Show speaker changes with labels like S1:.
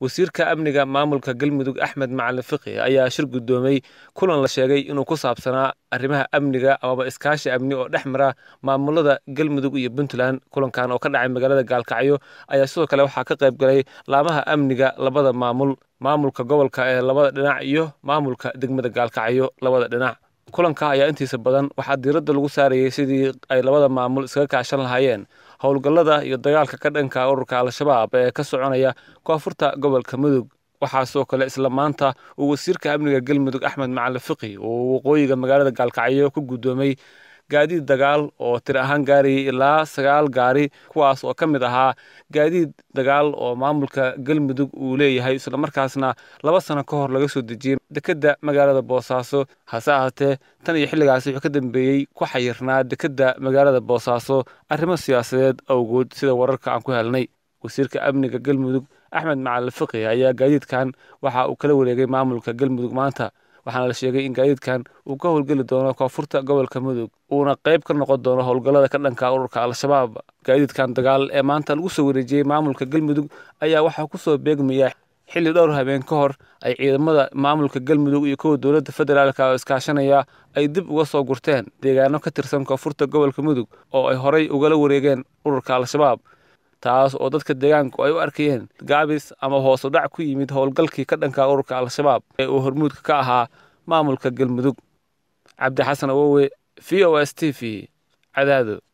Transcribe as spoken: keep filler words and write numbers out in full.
S1: wasiirka amniga maamulka Galmudug Axmed Macalin Fiqi ayaa shir gudoomay kulan la sheegay inuu ku saabsanaa arrimaha amniga ama iskaashi amni oo dhexmara maamulada Galmudug iyo Puntland. Kulankan oo ka dhacay magaalada Gaalkacyo ayaa sidoo kale waxaa ka qayb galay laamaha amniga labada maamul, maamulka gobolka ee labada dhinac iyo maamulka degmada Gaalkacyo labada dhinac. Kulanka ayaa intiisa badan waxaa diiradda lagu saarayay sidii ay labada maamul iskaga kaashan lahaayeen howlgallada iyo dagaalka ka dhanka ururka Al-Shabaab ee ka soconaya koonfurta gobolka Mudug. Waxaa sidoo kale isla maanta uu wasiirka amniga Galmudug Axmed Macalin Fiqi uu waqooyiga magaalada Gaalkacyo ku gudoomay gaadiid dagaal oo tir ahaan gaarayay ilaa sagaal gaari, kuwaas oo ka mid ahaa gaadiid dagaal oo maamulka Galmudug uu leeyahay isla markaasna laba sano ka hor laga soo dejiyay dekedda magaalada Boosaaso. Hase ahaatee tan iyo xilligaas wuxuu ka dambeeyay ku xayirnaa dekedda magaalada Boosaaso arrimo siyaasadeed awgood sida wararka aan ku helnay. Wasiirka amniga Galmudug Axmed Macalin Fiqi ayaa gaadiidkan waxa uu kala wareegay maamulka Galmudug maanta, waxaana la sheegay in gaadiidkan uu ka howlgali doono koonfurta gobolka Mudug uuna qayb ka noqon doono howlgallada ka dhanka ururka Al-Shabaab. Gaadiidkan dagaal ee maanta lagu soo wareejiyay maamulka Galmudug ayaa waxa ku soo beegmaya xilli dhowr habeen ka hor ay ciidamada maamulka Galmudug iyo kuwa dowladda federaalka oo iskaashanaya ay dib uga soo gurteen deegaano ka tirsan koonfurta gobolka Mudug oo ay horay ugala wareegeen ururka Al-Shabaab, taas oo dadka deegaanku ay u arkayeen gaabis ama hoos u dhac ku yimid howlgalkii ka dhanka ururka Al-Shabaab ee uu hormuudka ka ahaa maamulka Galmudug. Cabdi Xasan Awowe, V O S T V, Cadaado.